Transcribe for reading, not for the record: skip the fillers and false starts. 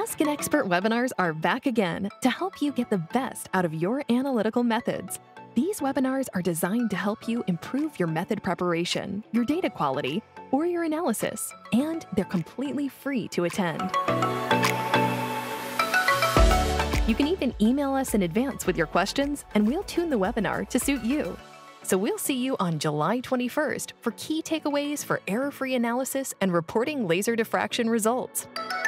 Ask an Expert webinars are back again to help you get the best out of your analytical methods. These webinars are designed to help you improve your method preparation, your data quality, or your analysis, and they're completely free to attend. You can even email us in advance with your questions, and we'll tune the webinar to suit you. So we'll see you on July 21st for key takeaways for error-free analysis and reporting laser diffraction results.